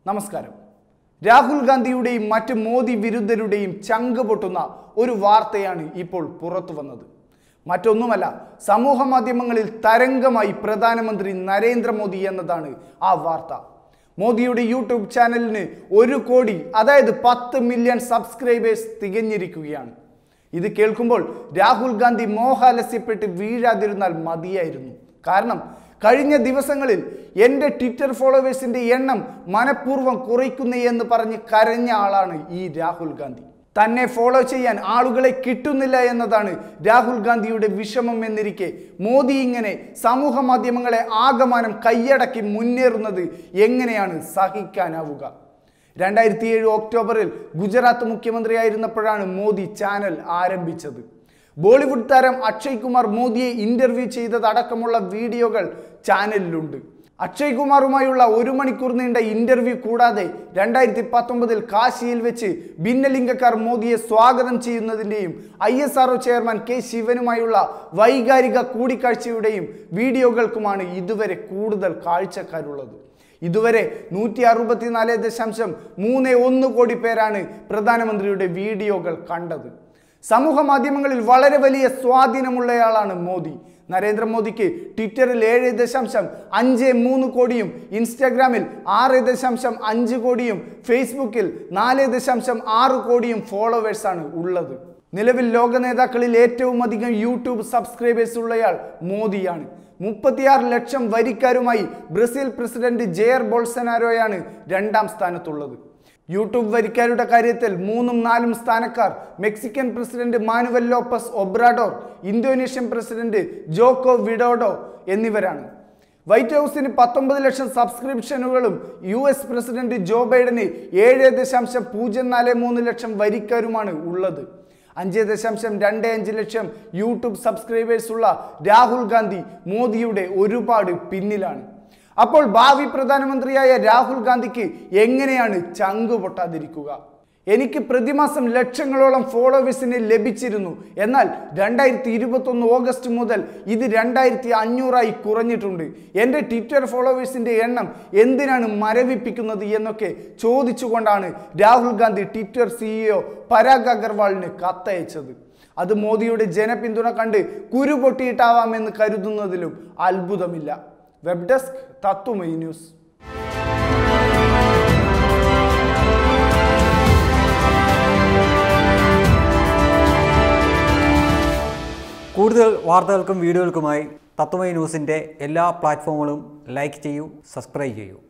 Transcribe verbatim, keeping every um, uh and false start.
നമസ്കാരം. രാഹുൽ ഗാന്ധിയുടെയും മറ്റ് മോദി വിരുദ്ധരുടെയും ചങ്ക് പൊട്ടുന്ന ഒരു വാർത്തയാണ് ഇപ്പോൾ പുറത്തു വന്നത്. മറ്റൊന്നുമല്ല, സമൂഹ മാധ്യമങ്ങളിൽ തരംഗമായി പ്രധാനമന്ത്രി നരേന്ദ്രമോദി എന്നതാണ് ആ വാർത്ത. മോദിയുടെ യൂട്യൂബ് ചാനലിന് ഒരു കോടി അതായത് പത്ത് മില്യൺ സബ്സ്ക്രൈബേഴ്സ് തികഞ്ഞിരിക്കുകയാണ്. ഇത് കേൾക്കുമ്പോൾ രാഹുൽ ഗാന്ധി മോഹാലസ്യപ്പെട്ട് വീഴാതിരുന്നാൽ മതിയായിരുന്നു. കാരണം കഴിഞ്ഞ ദിവസങ്ങളിൽ എൻ്റെ ട്വിറ്റർ ഫോളോവേഴ്സിൻ്റെ എണ്ണം മനഃപൂർവ്വം കുറയ്ക്കുന്നേ എന്ന് പറഞ്ഞ് കരഞ്ഞ ആളാണ് ഈ രാഹുൽ ഗാന്ധി. തന്നെ ഫോളോ ചെയ്യാൻ ആളുകളെ കിട്ടുന്നില്ല എന്നതാണ് രാഹുൽ ഗാന്ധിയുടെ വിഷമം എന്നിരിക്കെ മോദി ഇങ്ങനെ സമൂഹ മാധ്യമങ്ങളെ ആകമാനം കൈയടക്കി മുന്നേറുന്നത് എങ്ങനെയാണ് സഹിക്കാനാവുക? രണ്ടായിരത്തി ഏഴ് ഒക്ടോബറിൽ ഗുജറാത്ത് മുഖ്യമന്ത്രിയായിരുന്നപ്പോഴാണ് മോദി ചാനൽ ആരംഭിച്ചത്. ബോളിവുഡ് താരം അക്ഷയ് കുമാർ മോദിയെ ഇന്റർവ്യൂ ചെയ്തതടക്കമുള്ള വീഡിയോകൾ ചാനലിലുണ്ട്. അക്ഷയ് കുമാറുമായുള്ള ഒരു മണിക്കൂർ നീണ്ട ഇന്റർവ്യൂ കൂടാതെ രണ്ടായിരത്തി പത്തൊമ്പതിൽ കാശിയിൽ വെച്ച് ഭിന്നലിംഗക്കാർ മോദിയെ സ്വാഗതം ചെയ്യുന്നതിൻ്റെയും I S R O chairman K ശിവനുമായുള്ള വൈകാരിക കൂടിക്കാഴ്ചയുടെയും വീഡിയോകൾക്കുമാണ് ഇതുവരെ കൂടുതൽ കാഴ്ചക്കാരുള്ളത്. ഇതുവരെ നൂറ്റി അറുപത്തിനാല് ദശാംശം മൂന്ന് ഒന്ന് കോടി പേരാണ് പ്രധാനമന്ത്രിയുടെ വീഡിയോകൾ കണ്ടത്. സമൂഹ മാധ്യമങ്ങളിൽ വളരെ വലിയ സ്വാധീനമുള്ളയാളാണ് മോദി. നരേന്ദ്രമോദിക്ക് ട്വിറ്ററിൽ ഏഴ് ദശാംശം അഞ്ച് മൂന്ന് കോടിയും ഇൻസ്റ്റാഗ്രാമിൽ ആറ് ദശാംശം അഞ്ച് കോടിയും ഫേസ്ബുക്കിൽ നാല് ദശാംശം ആറ് കോടിയും ഫോളോവേഴ്സാണ് ഉള്ളത്. നിലവിൽ ലോക നേതാക്കളിൽ ഏറ്റവും അധികം യൂട്യൂബ് സബ്സ്ക്രൈബേഴ്സ് ഉള്ളയാൾ മോദിയാണ്. മുപ്പത്തിയാറ് ലക്ഷം വരിക്കാരുമായി ബ്രസീൽ പ്രസിഡന്റ് ജെയർ ബോൾസനാരോയാണ് രണ്ടാം സ്ഥാനത്തുള്ളത്. യൂട്യൂബ് വരിക്കാരുടെ കാര്യത്തിൽ മൂന്നും നാലും സ്ഥാനക്കാർ Mexican president Manuel Lopez Obrador, Indonesian president Joko Widodo എന്നിവരാണ്. വൈറ്റ് ഹൗസിന് പത്തൊമ്പത് ലക്ഷം സബ്സ്ക്രിപ്ഷനുകളും യു എസ് പ്രസിഡന്റ് ജോ ബൈഡന് ഏഴ് ദശാംശം പൂജ്യം നാല് മൂന്ന് ലക്ഷം വരിക്കാരുമാണ് ഉള്ളത്. അഞ്ച് ദശാംശം രണ്ട് അഞ്ച് ലക്ഷം യൂട്യൂബ് സബ്സ്ക്രൈബേഴ്സ് ഉള്ള രാഹുൽ ഗാന്ധി മോദിയുടെ ഒരുപാട് പിന്നിലാണ്. അപ്പോൾ ഭാവി പ്രധാനമന്ത്രിയായ രാഹുൽ ഗാന്ധിക്ക് എങ്ങനെയാണ് ചങ്ക് പൊട്ടാതിരിക്കുക? എനിക്ക് പ്രതിമാസം ലക്ഷങ്ങളോളം ഫോളോവേഴ്സിനെ ലഭിച്ചിരുന്നു. എന്നാൽ രണ്ടായിരത്തി ഇരുപത്തൊന്ന് ഓഗസ്റ്റ് മുതൽ ഇത് രണ്ടായിരത്തി അഞ്ഞൂറായി കുറഞ്ഞിട്ടുണ്ട്. എൻ്റെ ട്വിറ്റർ ഫോളോവേഴ്സിൻ്റെ എണ്ണം എന്തിനാണ് മരവിപ്പിക്കുന്നത് എന്നൊക്കെ ചോദിച്ചുകൊണ്ടാണ് രാഹുൽ ഗാന്ധി ട്വിറ്റർ സിഇഒ പരാഗ് അഗർവാളിന് കത്തയച്ചത്. അത് മോദിയുടെ ജനപിന്തുണ കണ്ട് കുരുപൊട്ടിയിട്ടാവാമെന്ന് കരുതുന്നതിലും അത്ഭുതമില്ല. Web desk Tatwamayi news. കൂടുതൽ വാർത്തകൾക്കും വീഡിയോകൾക്കുമായി തത്വമയി ന്യൂസിൻ്റെ എല്ലാ പ്ലാറ്റ്ഫോമുകളും ലൈക്ക് ചെയ്യൂ, സബ്സ്ക്രൈബ് ചെയ്യൂ.